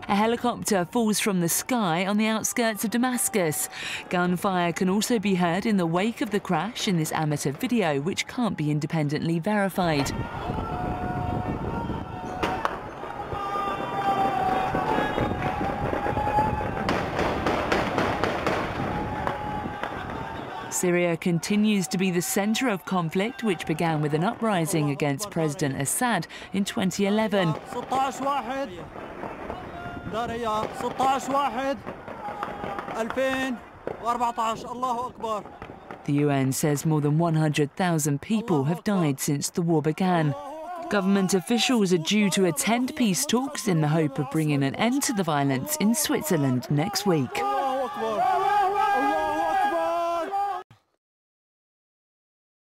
A helicopter falls from the sky on the outskirts of Damascus. Gunfire can also be heard in the wake of the crash in this amateur video, which can't be independently verified. Syria continues to be the centre of conflict, which began with an uprising against President Assad in 2011. The UN says more than 100,000 people have died since the war began. Government officials are due to attend peace talks in the hope of bringing an end to the violence in Switzerland next week.